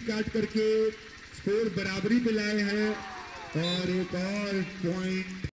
काट करके स्कोर बराबरी पे लाए हैं और एक और पॉइंट